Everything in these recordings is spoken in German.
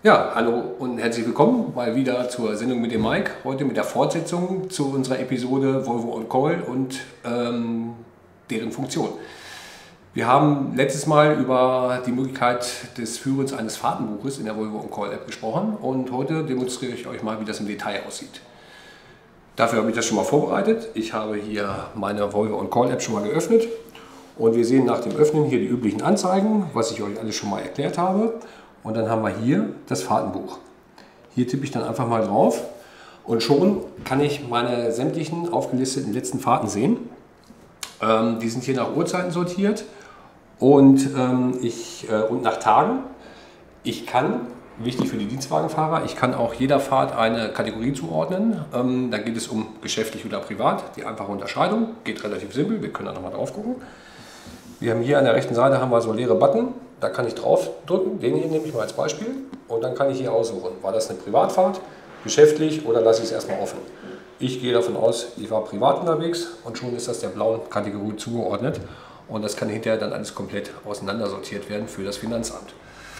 Ja, hallo und herzlich willkommen mal wieder zur Sendung mit dem Mike. Heute mit der Fortsetzung zu unserer Episode Volvo On Call und deren Funktion. Wir haben letztes Mal über die Möglichkeit des Führens eines Fahrtenbuches in der Volvo On Call App gesprochen und heute demonstriere ich euch mal, wie das im Detail aussieht. Dafür habe ich das schon mal vorbereitet. Ich habe hier meine Volvo On Call App schon mal geöffnet und wir sehen nach dem Öffnen hier die üblichen Anzeigen, was ich euch alles schon mal erklärt habe. Und dann haben wir hier das Fahrtenbuch. Hier tippe ich dann einfach mal drauf und schon kann ich meine sämtlichen aufgelisteten letzten Fahrten sehen. Die sind hier nach Uhrzeiten sortiert und nach Tagen. Ich kann, wichtig für die Dienstwagenfahrer, ich kann auch jeder Fahrt eine Kategorie zuordnen. Da geht es um geschäftlich oder privat. Die einfache Unterscheidung geht relativ simpel. Wir können da nochmal drauf gucken. Wir haben hier an der rechten Seite haben wir so leere Button. Da kann ich drauf drücken, den hier nehme ich mal als Beispiel und dann kann ich hier aussuchen, war das eine Privatfahrt, geschäftlich oder lasse ich es erstmal offen. Ich gehe davon aus, ich war privat unterwegs und schon ist das der blauen Kategorie zugeordnet und das kann hinterher dann alles komplett auseinandersortiert werden für das Finanzamt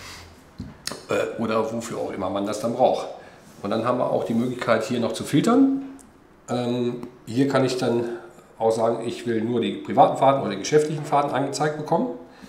oder wofür auch immer man das dann braucht. Und dann haben wir auch die Möglichkeit hier noch zu filtern. Hier kann ich dann auch sagen, ich will nur die privaten Fahrten oder die geschäftlichen Fahrten angezeigt bekommen.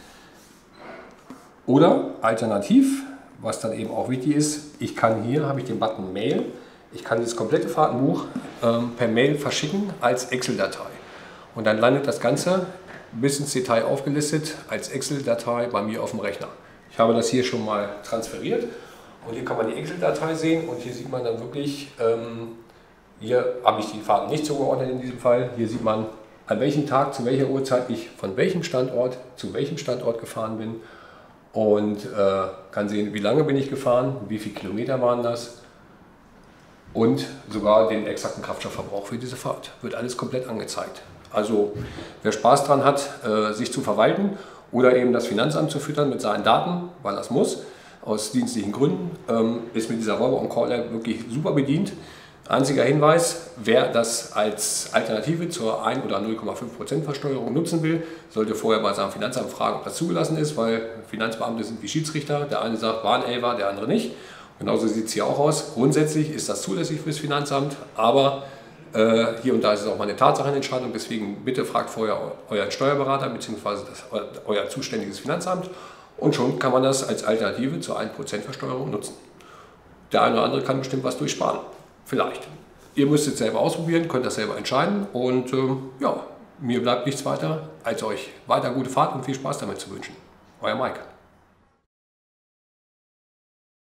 Oder alternativ, was dann eben auch wichtig ist, ich kann hier, habe ich den Button Mail, ich kann das komplette Fahrtenbuch per Mail verschicken als Excel-Datei. Und dann landet das Ganze bis ins Detail aufgelistet als Excel-Datei bei mir auf dem Rechner. Ich habe das hier schon mal transferiert und hier kann man die Excel-Datei sehen und hier sieht man dann wirklich, hier habe ich die Fahrten nicht zugeordnet in diesem Fall, hier sieht man, an welchem Tag, zu welcher Uhrzeit ich von welchem Standort zu welchem Standort gefahren bin. Und kann sehen, wie lange bin ich gefahren, wie viele Kilometer waren das und sogar den exakten Kraftstoffverbrauch für diese Fahrt. Wird alles komplett angezeigt. Also wer Spaß dran hat, sich zu verwalten oder eben das Finanzamt zu füttern mit seinen Daten, weil das muss, aus dienstlichen Gründen, ist mit dieser Volvo On Call App wirklich super bedient. Einziger Hinweis, wer das als Alternative zur 1 oder 0,5% Versteuerung nutzen will, sollte vorher bei seinem Finanzamt fragen, ob das zugelassen ist, weil Finanzbeamte sind wie Schiedsrichter. Der eine sagt, war ein Elfer, der andere nicht. Genauso sieht es hier auch aus. Grundsätzlich ist das zulässig fürs Finanzamt, aber hier und da ist es auch mal eine Tatsachenentscheidung. Deswegen bitte fragt vorher euren Steuerberater bzw. euer zuständiges Finanzamt und schon kann man das als Alternative zur 1% Versteuerung nutzen. Der eine oder andere kann bestimmt was durchsparen. Vielleicht. Ihr müsst es selber ausprobieren, könnt das selber entscheiden und ja, mir bleibt nichts weiter, als euch weiter gute Fahrt und viel Spaß damit zu wünschen. Euer Mike.